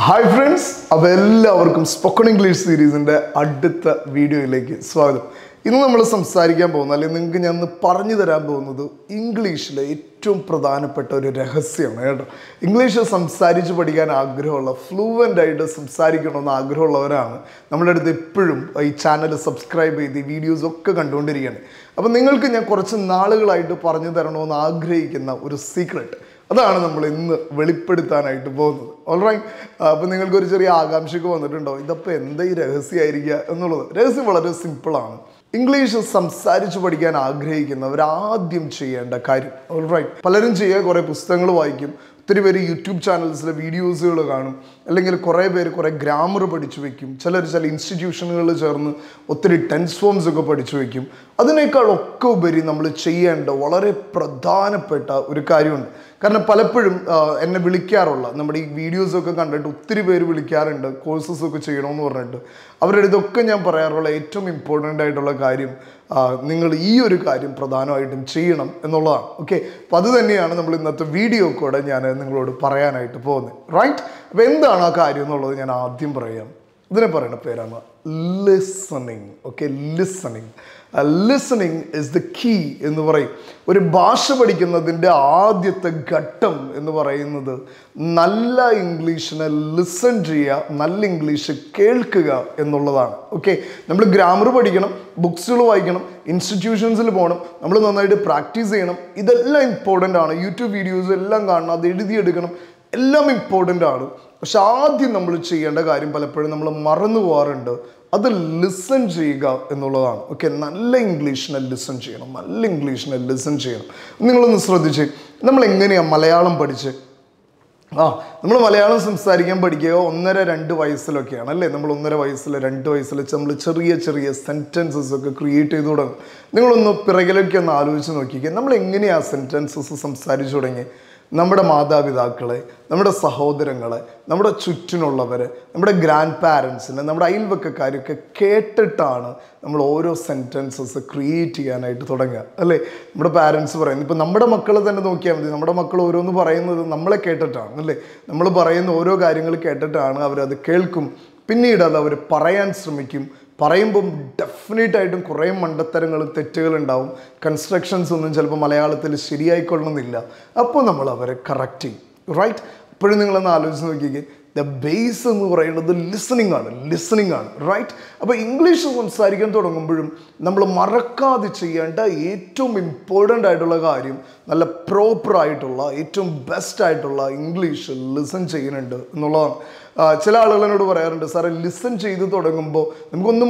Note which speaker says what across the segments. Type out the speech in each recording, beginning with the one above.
Speaker 1: Hi friends, welcome to Spoken English series in the അടുത്ത വീഡിയോയിലേക്ക് സ്വാഗതം. ഇന്ന് നമ്മൾ സംസാരിക്കാൻ പോകുന്നത് അല്ലെങ്കിൽ നിങ്ങൾക്ക് ഞാൻ പറഞ്ഞു തരാൻ പോകുന്നത് ഇംഗ്ലീഷിലെ ഏറ്റവും പ്രധാനപ്പെട്ട ഒരു രഹസ്യമാണ് കേട്ടോ. ഇംഗ്ലീഷ് സംസാരിച്ച് പഠിക്കാൻ ആഗ്രഹമുള്ള ഫ്ലൂവൻ്റ് ആയിട്ട് സംസാരിക്കണമെന്ന് ആഗ്രഹമുള്ളവരാണ് നമ്മുടെ അടുത്ത് എപ്പോഴും ഈ ചാനൽ സബ്സ്ക്രൈബ് ചെയ്ത് ഈ വീഡിയോസ് ഒക്കെ കണ്ടുകൊണ്ടിരിക്കുകയാണ്. അപ്പോൾ നിങ്ങൾക്ക് ഞാൻ കുറച്ച് നാളുകളായിട്ട് പറഞ്ഞു തരണമെന്ന് ആഗ്രഹിക്കുന്ന ഒരു സീക്രട്ട് അതാണ് നമ്മൾ ഇന്ന് വെളിപ്പെടുത്താനായിട്ട് പോകുന്നത്. ഓൾറൈറ്റ്, അപ്പോൾ നിങ്ങൾക്കൊരു ചെറിയ ആകാംക്ഷയൊക്കെ വന്നിട്ടുണ്ടോ, ഇതപ്പോൾ എന്താ ഈ രഹസ്യമായിരിക്കുക എന്നുള്ളത്. രഹസ്യം വളരെ സിമ്പിളാണ്. ഇംഗ്ലീഷ് സംസാരിച്ച് പഠിക്കാൻ ആഗ്രഹിക്കുന്നവർ ആദ്യം ചെയ്യേണ്ട കാര്യം, ഓൾറൈറ്റ്, പലരും ചെയ്യുക കുറേ പുസ്തകങ്ങൾ വായിക്കും, ഒത്തിരി പേര് യൂട്യൂബ് ചാനൽസിലെ വീഡിയോസുകൾ കാണും, അല്ലെങ്കിൽ കുറേ പേര് കുറേ ഗ്രാമർ പഠിച്ചു വയ്ക്കും, ചില ഇൻസ്റ്റിറ്റ്യൂഷനുകളിൽ ചേർന്ന് ഒത്തിരി ടെൻസ് ഫോംസ് ഒക്കെ പഠിച്ചു വയ്ക്കും. അതിനേക്കാളൊക്കെ ഉപരി നമ്മൾ ചെയ്യേണ്ട വളരെ പ്രധാനപ്പെട്ട ഒരു കാര്യമുണ്ട്. കാരണം പലപ്പോഴും എന്നെ വിളിക്കാറുള്ള നമ്മുടെ ഈ വീഡിയോസൊക്കെ കണ്ടിട്ട് ഒത്തിരി പേര് വിളിക്കാറുണ്ട് കോഴ്സസൊക്കെ ചെയ്യണമെന്ന് പറഞ്ഞിട്ട്. അവരുടെ ഇതൊക്കെ ഞാൻ പറയാറുള്ള ഏറ്റവും ഇമ്പോർട്ടൻ്റ് ആയിട്ടുള്ള കാര്യം നിങ്ങൾ ഈ ഒരു കാര്യം പ്രധാനമായിട്ടും ചെയ്യണം എന്നുള്ളതാണ്. ഓക്കെ, അപ്പോൾ അത് തന്നെയാണ് നമ്മൾ ഇന്നത്തെ വീഡിയോ കൂടെ ഞാൻ നിങ്ങളോട് പറയാനായിട്ട് പോകുന്നത്. റൈറ്റ്, അപ്പോൾ എന്താണ് ആ കാര്യം എന്നുള്ളത് ഞാൻ ആദ്യം പറയാം. ഇതിനെ പറയുന്ന പേരാണ് listening. Okay, listening. Listening is the key എന്ന് പറയും. ഒരു ഭാഷ പഠിക്കുന്നതിൻ്റെ ആദ്യത്തെ ഘട്ടം എന്ന് പറയുന്നത് നല്ല ഇംഗ്ലീഷിനെ ലിസൺ ചെയ്യുക, നല്ല ഇംഗ്ലീഷ് കേൾക്കുക എന്നുള്ളതാണ്. ഓക്കെ, നമ്മൾ ഗ്രാമർ പഠിക്കണം, ബുക്സുകൾ വായിക്കണം, ഇൻസ്റ്റിറ്റ്യൂഷൻസിൽ പോകണം, നമ്മൾ നന്നായിട്ട് പ്രാക്ടീസ് ചെയ്യണം. ഇതെല്ലാം ഇമ്പോർട്ടൻ്റ് ആണ്. യൂട്യൂബ് വീഡിയോസ് എല്ലാം കാണണം, അത് എഴുതിയെടുക്കണം, എല്ലാം ഇമ്പോർട്ടൻ്റ് ആണ്. പക്ഷെ ആദ്യം നമ്മൾ ചെയ്യേണ്ട കാര്യം പലപ്പോഴും നമ്മൾ മറന്നു പോകാറുണ്ട്, അത് ലിസൺ ചെയ്യുക എന്നുള്ളതാണ്. ഓക്കെ, നല്ല ഇംഗ്ലീഷിനെ ലിസൺ ചെയ്യണം, നല്ല ഇംഗ്ലീഷിനെ ലിസൺ ചെയ്യണം. നിങ്ങളൊന്ന് ശ്രദ്ധിച്ച്, നമ്മൾ എങ്ങനെയാണ് മലയാളം പഠിച്ച് നമ്മൾ മലയാളം സംസാരിക്കാൻ പഠിക്കുക 1-2 വയസ്സിലൊക്കെയാണ് അല്ലേ. നമ്മൾ 1.5 വയസ്സിൽ 2 വയസ്സിൽ നമ്മൾ ചെറിയ ചെറിയ സെൻറ്റൻസസ് ഒക്കെ ക്രിയേറ്റ് ചെയ്ത് തുടങ്ങും. നിങ്ങളൊന്ന് പിറകിലൊക്കെ ഒന്ന് ആലോചിച്ച് നോക്കിക്കുക, നമ്മൾ എങ്ങനെയാണ് സെൻറ്റൻസസ് സംസാരിച്ചു തുടങ്ങി. നമ്മുടെ മാതാപിതാക്കളെ, നമ്മുടെ സഹോദരങ്ങളെ, നമ്മുടെ ചുറ്റിനുള്ളവരെ, നമ്മുടെ ഗ്രാൻഡ് പാരൻസിനെ, നമ്മുടെ അയൽവക്കക്കാരൊക്കെ കേട്ടിട്ടാണ് നമ്മൾ ഓരോ സെൻറ്റൻസസ് ക്രിയേറ്റ് ചെയ്യാനായിട്ട് തുടങ്ങുക അല്ലേ. നമ്മുടെ പാരൻസ് പറയുന്നത്, ഇപ്പോൾ നമ്മുടെ മക്കളെ തന്നെ നോക്കിയാൽ മതി, നമ്മുടെ മക്കൾ ഓരോന്ന് പറയുന്നത് നമ്മളെ കേട്ടിട്ടാണ് അല്ലേ. നമ്മൾ പറയുന്ന ഓരോ കാര്യങ്ങൾ കേട്ടിട്ടാണ് അവരത് കേൾക്കും, പിന്നീട് അത് അവർ പറയാൻ ശ്രമിക്കും. പറയുമ്പം ഡെഫിനറ്റായിട്ടും കുറേ മണ്ടത്തരങ്ങളും തെറ്റുകളുണ്ടാവും, കൺസ്ട്രക്ഷൻസ് ഒന്നും ചിലപ്പോൾ മലയാളത്തിൽ ശരിയായിക്കൊള്ളണമെന്നില്ല. അപ്പോൾ നമ്മൾ അവരെ കറക്റ്റ് ചെയ്യും. റൈറ്റ്, ഇപ്പോഴും നിങ്ങളൊന്ന് ആലോചിച്ച് നോക്കിക്കേ, ദ ബേസ് എന്ന് പറയുന്നത് ലിസണിങ് ആണ്. റൈറ്റ്, അപ്പോൾ ഇംഗ്ലീഷ് സംസാരിക്കാൻ തുടങ്ങുമ്പോഴും നമ്മൾ മറക്കാതെ ചെയ്യേണ്ട ഏറ്റവും ഇമ്പോർട്ടൻ്റ് ആയിട്ടുള്ള കാര്യം നല്ല പ്രോപ്പറായിട്ടുള്ള ഏറ്റവും ബെസ്റ്റ് ആയിട്ടുള്ള ഇംഗ്ലീഷ് ലിസൺ ചെയ്യുന്നുണ്ട് എന്നുള്ളതാണ്. ചില ആളുകൾ എന്നോട് പറയാറുണ്ട്, സാറേ ലിസൺ ചെയ്ത് തുടങ്ങുമ്പോൾ നമുക്കൊന്നും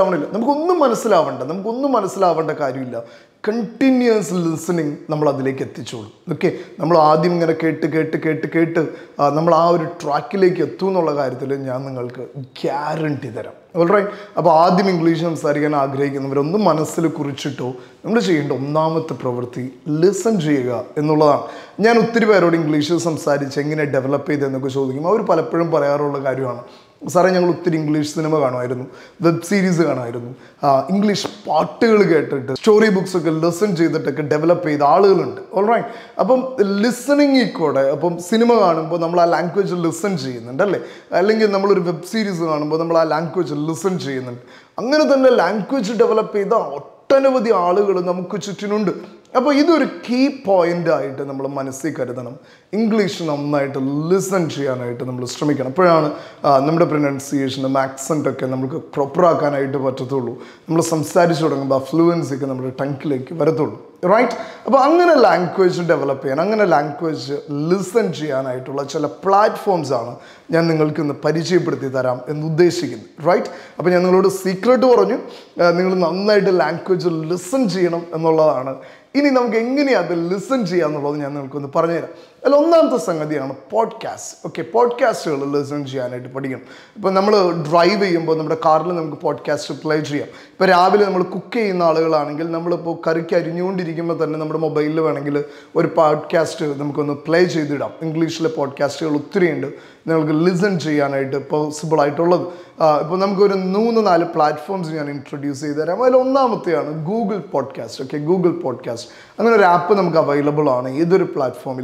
Speaker 1: മനസ്സിലാവേണ്ട കാര്യമില്ല. കണ്ടിന്യൂസ് ലിസണിങ് നമ്മൾ അതിലേക്ക് എത്തിച്ചോളും. ഓക്കെ, നമ്മൾ ആദ്യം ഇങ്ങനെ കേട്ട് നമ്മൾ ആ ഒരു ട്രാക്കിലേക്ക് എത്തും എന്നുള്ള കാര്യത്തിൽ ഞാൻ നിങ്ങൾക്ക് ഗ്യാരണ്ടി തരാം. ഓൾറൈറ്റ്, അപ്പോൾ ആദ്യം ഇംഗ്ലീഷ് സംസാരിക്കാൻ ആഗ്രഹിക്കുന്നവരൊന്നും മനസ്സിൽ കുറിച്ചിട്ടോ നമ്മൾ ചെയ്യേണ്ട ഒന്നാമത്തെ പ്രവൃത്തി ലിസൺ ചെയ്യുക എന്നുള്ളതാണ്. ഞാൻ ഒത്തിരി പേരോട് ഇംഗ്ലീഷ് സംസാരിച്ച് എങ്ങനെ ഡെവലപ്പ് ചെയ്തതെന്നൊക്കെ ചോദിക്കും. അവർ പലപ്പോഴും പറയാറുള്ള കാര്യമാണ്, സാറേ ഞങ്ങൾ ഒത്തിരി ഇംഗ്ലീഷ് സിനിമ കാണുമായിരുന്നു, വെബ് സീരീസ് കാണുമായിരുന്നു, ഇംഗ്ലീഷ് പാട്ടുകൾ കേട്ടിട്ട് സ്റ്റോറി ബുക്സ് ഒക്കെ ലിസൺ ചെയ്തിട്ടൊക്കെ ഡെവലപ്പ് ചെയ്ത ആളുകളുണ്ട്. ഓൾറൈറ്റ്, അപ്പം ലിസണിങ്ങിൽ കൂടെ അപ്പം സിനിമ കാണുമ്പോൾ നമ്മൾ ആ ലാംഗ്വേജ് ലിസൺ ചെയ്യുന്നുണ്ട് അല്ലേ, അല്ലെങ്കിൽ നമ്മളൊരു വെബ് സീരീസ് കാണുമ്പോൾ നമ്മൾ ആ ലാംഗ്വേജ് ലിസൺ ചെയ്യുന്നുണ്ട്. അങ്ങനെ തന്നെ ലാംഗ്വേജ് ഡെവലപ്പ് ചെയ്ത ഒട്ടനവധി ആളുകൾ നമുക്ക് ചുറ്റിനുണ്ട്. അപ്പോൾ ഇതൊരു കീ പോയിൻ്റ് ആയിട്ട് നമ്മൾ മനസ്സിൽ കരുതണം. ഇംഗ്ലീഷ് നന്നായിട്ട് ലിസൺ ചെയ്യാനായിട്ട് നമ്മൾ ശ്രമിക്കണം. അപ്പോഴാണ് നമ്മുടെ പ്രൊനൗൺസിയേഷനും ആക്സെൻ്റൊക്കെ നമുക്ക് പ്രോപ്പറാക്കാനായിട്ട് പറ്റത്തുള്ളൂ. നമ്മൾ സംസാരിച്ച് തുടങ്ങുമ്പോൾ ആ ഫ്ലുവൻസി ഒക്കെ നമ്മുടെ ടങ്ങിലേക്ക് വരത്തുള്ളൂ. റൈറ്റ്, അപ്പോൾ അങ്ങനെ ലാംഗ്വേജ് ഡെവലപ്പ് ചെയ്യാൻ, അങ്ങനെ ലാംഗ്വേജ് ലിസൺ ചെയ്യാനായിട്ടുള്ള ചില പ്ലാറ്റ്ഫോംസാണ് ഞാൻ നിങ്ങൾക്ക് ഇന്ന് പരിചയപ്പെടുത്തി തരാം എന്ന് ഉദ്ദേശിക്കുന്നത്. റൈറ്റ്, അപ്പോൾ ഞാൻ നിങ്ങളോട് സീക്രട്ട് പറഞ്ഞു, നിങ്ങൾ നന്നായിട്ട് ലാംഗ്വേജ് ലിസൺ ചെയ്യണം എന്നുള്ളതാണ്. ഇനി നമുക്ക് എങ്ങനെയാണ് അത് ലിസൺ ചെയ്യുക എന്നുള്ളത് ഞാൻ നിങ്ങൾക്കൊന്ന് പറഞ്ഞുതരാം. അതിൽ ഒന്നാമത്തെ സംഗതിയാണ് പോഡ്കാസ്റ്റ്. ഓക്കെ, പോഡ്കാസ്റ്റുകൾ ലിസൺ ചെയ്യാനായിട്ട് പഠിക്കണം. ഇപ്പോൾ നമ്മൾ ഡ്രൈവ് ചെയ്യുമ്പോൾ നമ്മുടെ കാറിൽ നമുക്ക് പോഡ്കാസ്റ്റ് പ്ലേ ചെയ്യാം. ഇപ്പോൾ രാവിലെ നമ്മൾ കുക്ക് ചെയ്യുന്ന ആളുകളാണെങ്കിൽ നമ്മളിപ്പോൾ കറിക്ക് അരിഞ്ഞുകൊണ്ടിരിക്കുമ്പോൾ തന്നെ നമ്മുടെ മൊബൈലിൽ വേണമെങ്കിൽ ഒരു പോഡ്കാസ്റ്റ് നമുക്കൊന്ന് പ്ലേ ചെയ്തിടാം. ഇംഗ്ലീഷിലെ പോഡ്കാസ്റ്റുകൾ ഒത്തിരി ഉണ്ട് നിങ്ങൾക്ക് ലിസൺ ചെയ്യാനായിട്ട് പോസിബിൾ ആയിട്ടുള്ളത്. ഇപ്പോൾ നമുക്കൊരു 3-4 പ്ലാറ്റ്ഫോംസ് ഞാൻ ഇൻട്രൊഡ്യൂസ് ചെയ്ത് തരാം. അതിൽ ഒന്നാമത്തെയാണ് Google podcast. Okay, Google podcast അങ്ങനെ ഒരു ആപ്പ് നമുക്ക് അവൈലബിൾ ആണ് ഏതൊരു പ്ലാറ്റ്ഫോമിലും.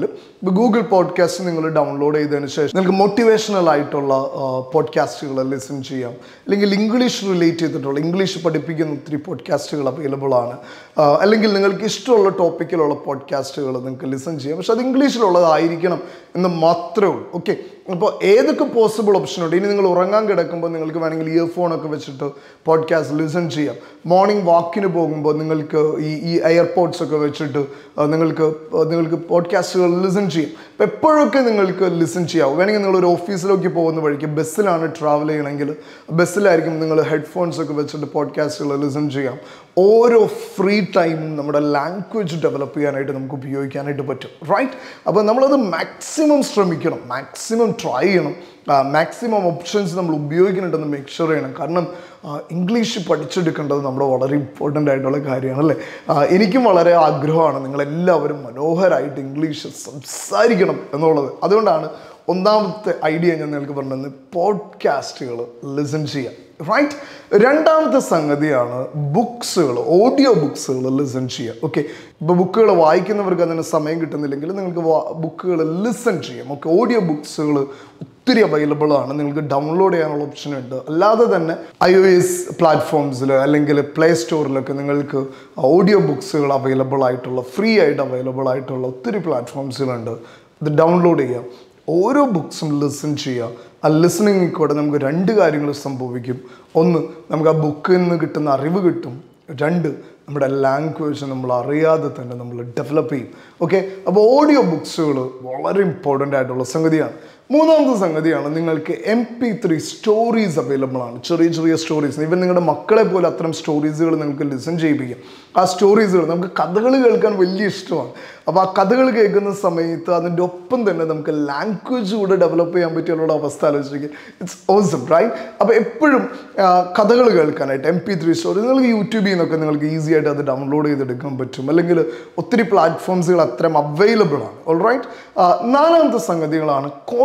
Speaker 1: ഇപ്പോൾ ഗൂഗിൾ പോഡ്കാസ്റ്റ് നിങ്ങൾ ഡൗൺലോഡ് ചെയ്തതിന് ശേഷം നിങ്ങൾക്ക് മോട്ടിവേഷണൽ ആയിട്ടുള്ള പോഡ്കാസ്റ്റുകൾ ലിസൺ ചെയ്യാം. അല്ലെങ്കിൽ ഇംഗ്ലീഷ് റിലേറ്റ് ചെയ്തിട്ടുള്ള ഇംഗ്ലീഷ് പഠിപ്പിക്കുന്ന ഒത്തിരി പോഡ്കാസ്റ്റുകൾ അവൈലബിൾ ആണ്. അല്ലെങ്കിൽ നിങ്ങൾക്ക് ഇഷ്ടമുള്ള ടോപ്പിക്കിലുള്ള പോഡ്കാസ്റ്റുകൾ നിങ്ങൾക്ക് ലിസൺ ചെയ്യാം. പക്ഷെ അത് ഇംഗ്ലീഷിലുള്ളതായിരിക്കണം എന്ന് മാത്രമേ ഉള്ളൂ. ഓക്കെ, അപ്പോൾ ഏതൊക്കെ പോസിബിൾ ഓപ്ഷൻ ഉണ്ട്. ഇനി നിങ്ങൾ ഉറങ്ങാൻ കിടക്കുമ്പോൾ നിങ്ങൾക്ക് വേണമെങ്കിൽ ഇയർഫോണൊക്കെ വെച്ചിട്ട് പോഡ്കാസ്റ്റ് ലിസൺ ചെയ്യാം. മോർണിംഗ് വാക്കിന് പോകുമ്പോൾ നിങ്ങൾക്ക് ഈ എയർപോഡ്സ് ഒക്കെ വെച്ചിട്ട് നിങ്ങൾക്ക് പോഡ്കാസ്റ്റുകൾ ലിസൺ ചെയ്യാം. അപ്പോൾ എപ്പോഴൊക്കെ നിങ്ങൾക്ക് ലിസൺ ചെയ്യാം. വേണമെങ്കിൽ നിങ്ങളൊരു ഓഫീസിലേക്ക് പോകുന്ന വഴിക്ക് ബസ്സിലാണ് ട്രാവൽ ചെയ്യണമെങ്കിൽ ബസ്സിലായിരിക്കും നിങ്ങൾ ഹെഡ്ഫോൺസ് ഒക്കെ വെച്ചിട്ട് പോഡ്കാസ്റ്റുകൾ ലിസൺ ചെയ്യാം. ഓരോ ഫ്രീ ടൈമും നമ്മുടെ ലാംഗ്വേജ് ഡെവലപ്പ് ചെയ്യാനായിട്ട് നമുക്ക് ഉപയോഗിക്കാനായിട്ട് പറ്റും. റൈറ്റ്? അപ്പോൾ നമ്മളത് മാക്സിമം ശ്രമിക്കണം, മാക്സിമം ട്രൈ ചെയ്യണം, മാക്സിമം ഓപ്ഷൻസ് നമ്മൾ ഉപയോഗിക്കുന്നുണ്ടെന്ന് മേക്ക് ഷുവർ ചെയ്യണം. കാരണം ഇംഗ്ലീഷ് പഠിച്ചെടുക്കേണ്ടത് നമ്മുടെ വളരെ ഇമ്പോർട്ടൻ്റ് ആയിട്ടുള്ള കാര്യമാണ് അല്ലേ. എനിക്കും വളരെ ആഗ്രഹമാണ് നിങ്ങളെല്ലാവരും മനോഹരമായിട്ട് ഇംഗ്ലീഷ് സംസാരിക്കണം എന്നുള്ളത്. അതുകൊണ്ടാണ് ഒന്നാമത്തെ ഐഡിയ ഞാൻ നിങ്ങൾക്ക് പറഞ്ഞത് പോഡ്കാസ്റ്റുകൾ ലിസൺ ചെയ്യാം. റൈറ്റ്? രണ്ടാമത്തെ സംഗതിയാണ് ബുക്സുകൾ, ഓഡിയോ ബുക്സുകൾ ലിസൺ ചെയ്യുക. ഓക്കെ, ഇപ്പോൾ ബുക്കുകൾ വായിക്കുന്നവർക്ക് അതിന് സമയം കിട്ടുന്നില്ലെങ്കിൽ നിങ്ങൾക്ക് ബുക്കുകൾ ലിസൺ ചെയ്യാം. ഓക്കെ, ഓഡിയോ ബുക്സുകൾ ഒത്തിരി അവൈലബിൾ ആണ്, നിങ്ങൾക്ക് ഡൗൺലോഡ് ചെയ്യാനുള്ള ഓപ്ഷൻ ഉണ്ട്. അല്ലാതെ തന്നെ iOS പ്ലാറ്റ്ഫോംസിൽ അല്ലെങ്കിൽ പ്ലേ സ്റ്റോറിലൊക്കെ നിങ്ങൾക്ക് ഓഡിയോ ബുക്സുകൾ അവൈലബിൾ ആയിട്ടുള്ള ഫ്രീ ആയിട്ട് അവൈലബിൾ ആയിട്ടുള്ള ഒത്തിരി പ്ലാറ്റ്ഫോംസുകളുണ്ട്. ഇത് ഡൗൺലോഡ് ചെയ്യാം, ഓരോ ബുക്സും ലിസൺ ചെയ്യുക. ആ ലിസണിങ്ങിൽ കൂടെ നമുക്ക് രണ്ട് കാര്യങ്ങൾ സംഭവിക്കും. ഒന്ന്, നമുക്ക് ആ ബുക്കിൽ നിന്ന് കിട്ടുന്ന അറിവ് കിട്ടും. രണ്ട്, നമ്മുടെ ലാംഗ്വേജ് നമ്മൾ അറിയാതെ തന്നെ നമ്മൾ ഡെവലപ്പ് ചെയ്യും. ഓക്കെ, അപ്പോൾ ഓഡിയോ ബുക്സുകൾ വളരെ ഇമ്പോർട്ടൻ്റ് ആയിട്ടുള്ള സംഗതിയാണ്. മൂന്നാമത്തെ സംഗതിയാണ് നിങ്ങൾക്ക് MP3 സ്റ്റോറീസ് അവൈലബിൾ ആണ്. ചെറിയ ചെറിയ സ്റ്റോറീസ്, ഇവൻ നിങ്ങളുടെ മക്കളെ പോലെ അത്തരം സ്റ്റോറീസുകൾ നിങ്ങൾക്ക് ലിസൺ ചെയ്യിപ്പിക്കാം. ആ സ്റ്റോറീസുകൾ, നമുക്ക് കഥകൾ കേൾക്കാൻ വലിയ ഇഷ്ടമാണ്. അപ്പോൾ ആ കഥകൾ കേൾക്കുന്ന സമയത്ത് അതിൻ്റെ ഒപ്പം തന്നെ നമുക്ക് ലാംഗ്വേജ് കൂടെ ഡെവലപ്പ് ചെയ്യാൻ പറ്റിയുള്ള അവസ്ഥ ആലോചിക്കുക. It's awesome, right? അപ്പോൾ എപ്പോഴും കഥകൾ കേൾക്കാനായിട്ട് MP3 സ്റ്റോറീസ് നിങ്ങൾക്ക് യൂട്യൂബിൽ നിന്നൊക്കെ നിങ്ങൾക്ക് ഈസി ആയിട്ട് അത് ഡൗൺലോഡ് ചെയ്തെടുക്കാൻ പറ്റും. അല്ലെങ്കിൽ ഒത്തിരി പ്ലാറ്റ്ഫോംസുകൾ അത്തരം അവൈലബിൾ ആണ്. All right? നാലാമത്തെ സംഗതികളാണ്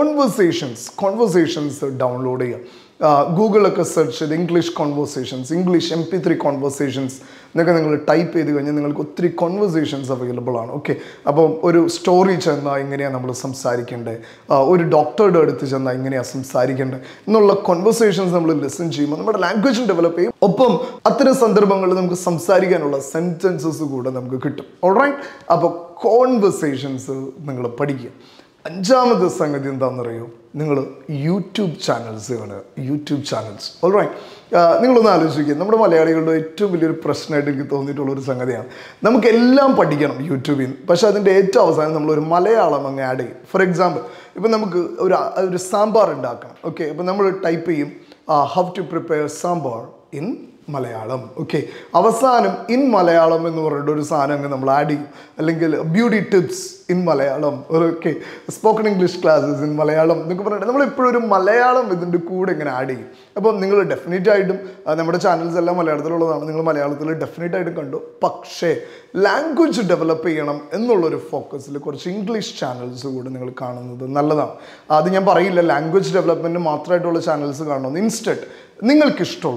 Speaker 1: കോൺവെർസേഷൻസ് ഡൗൺലോഡ് ചെയ്യുക. ഗൂഗിളൊക്കെ സെർച്ച് ചെയ്ത് English conversations, English MP3 conversations എന്നൊക്കെ നിങ്ങൾ ടൈപ്പ് ചെയ്ത് കഴിഞ്ഞാൽ നിങ്ങൾക്ക് ഒത്തിരി കോൺവെർസേഷൻസ് അവൈലബിൾ ആണ്. ഓക്കെ, അപ്പം ഒരു സ്റ്റോറി ചെന്നാൽ എങ്ങനെയാണ് നമ്മൾ സംസാരിക്കേണ്ടത്, ഒരു ഡോക്ടറുടെ അടുത്ത് ചെന്നാൽ എങ്ങനെയാണ് സംസാരിക്കേണ്ടത് എന്നുള്ള കോൺവെർസേഷൻസ് നമ്മൾ ലിസൺ ചെയ്യുമ്പോൾ നമ്മുടെ ലാംഗ്വേജ് ഡെവലപ്പ് ചെയ്യും. ഒപ്പം അത്തരം സന്ദർഭങ്ങളിൽ നമുക്ക് സംസാരിക്കാനുള്ള സെൻറ്റൻസസ് കൂടെ നമുക്ക് കിട്ടും. ഓൾറൈറ്റ്? അപ്പോൾ കോൺവെർസേഷൻസ് നിങ്ങൾ പഠിക്കുക. അഞ്ചാമത്തെ സംഗതി എന്താണെന്നറിയോ? നിങ്ങൾ യൂട്യൂബ് ചാനൽസ് കാണുക. YouTube channels. ഓൾറൈറ്റ്? നിങ്ങളൊന്ന് ആലോചിക്കുക, നമ്മുടെ മലയാളികളുടെ ഏറ്റവും വലിയൊരു പ്രശ്നമായിട്ട് എനിക്ക് തോന്നിയിട്ടുള്ളൊരു സംഗതിയാണ്, നമുക്കെല്ലാം പഠിക്കണം യൂട്യൂബിൽ നിന്ന്, പക്ഷേ അതിൻ്റെ ഏറ്റവും അവസാനം നമ്മളൊരു മലയാളം അങ്ങ് ആഡ് ചെയ്യും. ഫോർ എക്സാമ്പിൾ, ഇപ്പം നമുക്ക് ഒരു സാമ്പാർ ഉണ്ടാക്കണം. ഓക്കെ, അപ്പം നമ്മൾ ടൈപ്പ് ചെയ്യും how to prepare sambar in Malayalam. Okay, അവസാനം ഇൻ മലയാളം എന്ന് പറഞ്ഞിട്ട് ഒരു സാധനം അങ്ങ് നമ്മൾ ആഡ് ചെയ്യും. അല്ലെങ്കിൽ beauty tips in Malayalam, okay, spoken English classes in Malayalam എന്നൊക്കെ പറഞ്ഞിട്ട് നമ്മൾ എപ്പോഴും ഒരു മലയാളം ഇതിൻ്റെ കൂടെ ഇങ്ങനെ ആഡ് ചെയ്യും. അപ്പം നിങ്ങൾ ഡെഫിനറ്റായിട്ടും നമ്മുടെ ചാനൽസ് എല്ലാം മലയാളത്തിലുള്ളതാണ്, നിങ്ങൾ മലയാളത്തിൽ ഡെഫിനറ്റായിട്ടും കണ്ടു. പക്ഷേ ലാംഗ്വേജ് ഡെവലപ്പ് ചെയ്യണം എന്നുള്ളൊരു ഫോക്കസിൽ കുറച്ച് ഇംഗ്ലീഷ് ചാനൽസ് കൂടെ നിങ്ങൾ കാണുന്നത് നല്ലതാണ്. അത് ഞാൻ പറയില്ല ലാംഗ്വേജ് ഡെവലപ്മെൻറ്റ് മാത്രമായിട്ടുള്ള ചാനൽസ് കാണണമെന്ന്. ഇൻസ്റ്റെഡ് നിങ്ങൾക്കിഷ്ടമുള്ള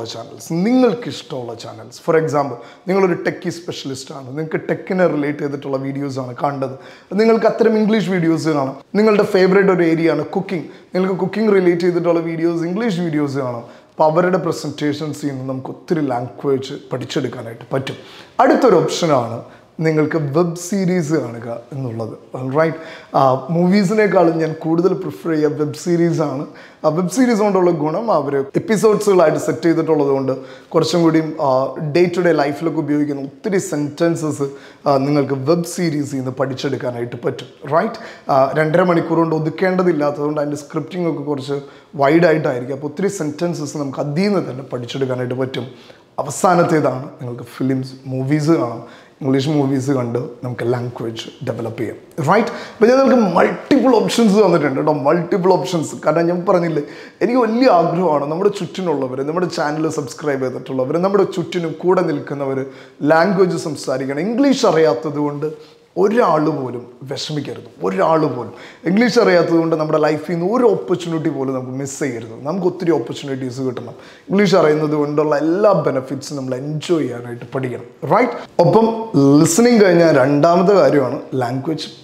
Speaker 1: ചാനൽസ്, ഫോർ എക്സാമ്പിൾ നിങ്ങളൊരു ടെക്കി സ്പെഷ്യലിസ്റ്റ് ആണ്, നിങ്ങൾക്ക് ടെക്കിനെ റിലേറ്റ് ചെയ്തിട്ടുള്ള വീഡിയോസാണ് കണ്ടത്, നിങ്ങൾക്ക് അത്തരം ഇംഗ്ലീഷ് വീഡിയോസ് കാണാം. നിങ്ങളുടെ ഫേവറേറ്റ് ഒരു ഏരിയ ആണ് കുക്കിംഗ്, നിങ്ങൾക്ക് കുക്കിംഗ് റിലേറ്റ് ചെയ്തിട്ടുള്ള വീഡിയോസ്, ഇംഗ്ലീഷ് വീഡിയോസ് കാണാം. അപ്പോൾ അവരുടെ പ്രസൻറ്റേഷൻസിൽ നിന്ന് നമുക്ക് ഒത്തിരി ലാംഗ്വേജ് പഠിച്ചെടുക്കാനായിട്ട് പറ്റും. അടുത്തൊരു ഓപ്ഷനാണ് നിങ്ങൾക്ക് വെബ് സീരീസ് കാണുക എന്നുള്ളത്. റൈറ്റ്? മൂവീസിനേക്കാളും ഞാൻ കൂടുതൽ പ്രിഫർ ചെയ്യുക വെബ് സീരീസാണ്. വെബ് സീരീസ് കൊണ്ടുള്ള ഗുണം അവർ എപ്പിസോഡ്സുകളായിട്ട് സെറ്റ് ചെയ്തിട്ടുള്ളത് കൊണ്ട് കുറച്ചും കൂടിയും ഡേ ടു ഡേ ലൈഫിലൊക്കെ ഉപയോഗിക്കുന്ന ഒത്തിരി സെൻറ്റൻസസ് നിങ്ങൾക്ക് വെബ് സീരീസിൽ നിന്ന് പഠിച്ചെടുക്കാനായിട്ട് പറ്റും. റൈറ്റ്? 2.5 മണിക്കൂർ കൊണ്ട് ഒതുക്കേണ്ടതില്ലാത്തതുകൊണ്ട് അതിൻ്റെ സ്ക്രിപ്റ്റിംഗ് ഒക്കെ കുറച്ച് വൈഡായിട്ടായിരിക്കും. അപ്പോൾ ഒത്തിരി സെൻറ്റൻസസ് നമുക്ക് അതിൽ നിന്ന് തന്നെ പഠിച്ചെടുക്കാനായിട്ട് പറ്റും. അവസാനത്തേതാണ് നിങ്ങൾക്ക് ഫിലിംസ്, മൂവീസ് കാണാം. ഇംഗ്ലീഷ് മൂവീസ് കണ്ട് നമുക്ക് ലാംഗ്വേജ് ഡെവലപ്പ് ചെയ്യാം. റൈറ്റ്? അപ്പോൾ ഞാൻ നിങ്ങൾക്ക് മൾട്ടിപ്പിൾ ഓപ്ഷൻസ് തന്നിട്ടുണ്ട് കേട്ടോ, മൾട്ടിപ്പിൾ ഓപ്ഷൻസ്. കാരണം ഞാൻ പറഞ്ഞില്ലേ, എനിക്ക് വലിയ ആഗ്രഹമാണ് നമ്മുടെ ചുറ്റിനുള്ളവർ, നമ്മുടെ ചാനൽ സബ്സ്ക്രൈബ് ചെയ്തിട്ടുള്ളവർ, നമ്മുടെ ചുറ്റിനും കൂടെ നിൽക്കുന്നവർ ലാംഗ്വേജ് സംസാരിക്കണം. ഇംഗ്ലീഷ് അറിയാത്തത് കൊണ്ട് ഒരാൾ പോലും വിഷമിക്കരുത്. ഇംഗ്ലീഷ് അറിയാത്തത് കൊണ്ട് നമ്മുടെ ലൈഫിൽ നിന്ന് ഒരു ഓപ്പർച്യൂണിറ്റി പോലും നമുക്ക് മിസ് ചെയ്യരുത്. നമുക്ക് ഒത്തിരി ഓപ്പർച്യൂണിറ്റീസ് കിട്ടണം. ഇംഗ്ലീഷ് അറിയുന്നത് കൊണ്ടുള്ള എല്ലാ ബെനിഫിറ്റ്സും നമ്മൾ എൻജോയ് ചെയ്യാനായിട്ട് പഠിക്കണം. റൈറ്റ്? ഒപ്പം ലിസണിങ് കഴിഞ്ഞാൽ രണ്ടാമത്തെ കാര്യമാണ് ലാംഗ്വേജ് പ്രാക്ടീസ്.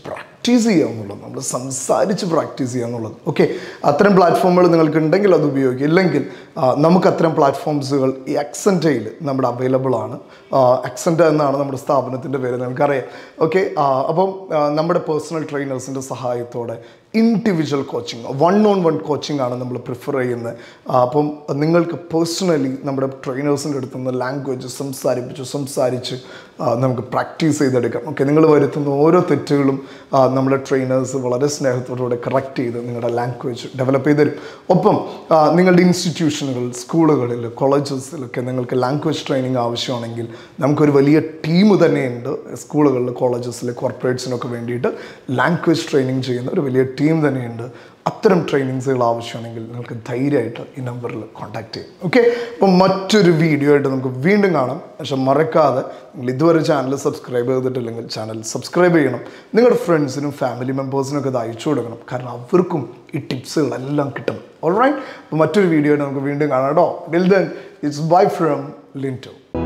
Speaker 1: പ്രാക്ടീസ് ചെയ്യുക എന്നുള്ളത്, നമ്മൾ സംസാരിച്ച് പ്രാക്ടീസ് ചെയ്യുക എന്നുള്ളത്. ഓക്കെ, അത്തരം പ്ലാറ്റ്ഫോമുകൾ നിങ്ങൾക്ക് ഉണ്ടെങ്കിൽ അത് ഉപയോഗിക്കുക. ഇല്ലെങ്കിൽ നമുക്ക് അത്തരം പ്ലാറ്റ്ഫോംസുകൾ ഈ അക്സെൻറ്റയിൽ നമ്മുടെ അവൈലബിൾ ആണ്. അക്സെൻറ്റ എന്നാണ് നമ്മുടെ സ്ഥാപനത്തിൻ്റെ പേര്, നിങ്ങൾക്കറിയാം. ഓക്കെ, അപ്പം നമ്മുടെ പേഴ്സണൽ ട്രെയിനേഴ്സിൻ്റെ സഹായത്തോടെ ഇൻഡിവിജ്വൽ കോച്ചിങ്, 1-on-1 കോച്ചിങ് ആണ് നമ്മൾ പ്രിഫർ ചെയ്യുന്നത്. അപ്പം നിങ്ങൾക്ക് പേഴ്സണലി നമ്മുടെ ട്രെയിനേഴ്സിൻ്റെ അടുത്ത് നിന്ന് ലാംഗ്വേജ് സംസാരിച്ച് നമുക്ക് പ്രാക്ടീസ് ചെയ്തെടുക്കാം. ഓക്കെ, നിങ്ങൾ വരുത്തുന്ന ഓരോ തെറ്റുകളും നമ്മുടെ ട്രെയിനേഴ്സ് വളരെ സ്നേഹത്തോടുകൂടെ കറക്റ്റ് ചെയ്ത് നിങ്ങളുടെ ലാംഗ്വേജ് ഡെവലപ്പ് ചെയ്ത് തരും. ഒപ്പം നിങ്ങളുടെ ഇൻസ്റ്റിറ്റ്യൂഷനുകൾ, സ്കൂളുകളിൽ, കോളേജസിലൊക്കെ നിങ്ങൾക്ക് ലാംഗ്വേജ് ട്രെയിനിങ് ആവശ്യമാണെങ്കിൽ നമുക്കൊരു വലിയ ടീം തന്നെയുണ്ട്. സ്കൂളുകളിൽ, കോളേജസിൽ, കോർപ്പറേറ്റ്സിനൊക്കെ വേണ്ടിയിട്ട് ലാംഗ്വേജ് ട്രെയിനിങ് ചെയ്യുന്ന ഒരു വലിയ ടീം തന്നെയുണ്ട്. അത്തരം ട്രെയിനിങ്സുകൾ ആവശ്യമാണെങ്കിൽ നിങ്ങൾക്ക് ധൈര്യമായിട്ട് ഈ നമ്പറിൽ കോൺടാക്ട് ചെയ്യും. ഓക്കെ, അപ്പം മറ്റൊരു വീഡിയോ ആയിട്ട് നമുക്ക് വീണ്ടും കാണാം. പക്ഷെ മറക്കാതെ നിങ്ങൾ ഇതുവരെ ചാനൽ സബ്സ്ക്രൈബ് ചെയ്തിട്ടില്ലെങ്കിൽ ചാനൽ സബ്സ്ക്രൈബ് ചെയ്യണം. നിങ്ങളുടെ ഫ്രണ്ട്സിനും ഫാമിലി മെമ്പേഴ്സിനും ഒക്കെ ഇത് അയച്ചു കൊടുക്കണം. കാരണം അവർക്കും ഈ ടിപ്സുകളെല്ലാം കിട്ടണം. ഓൾറൈറ്റ്, അപ്പോൾ മറ്റൊരു വീഡിയോ ആയിട്ട് നമുക്ക് വീണ്ടും കാണാം കേട്ടോ. Till then, it's bye from Linto.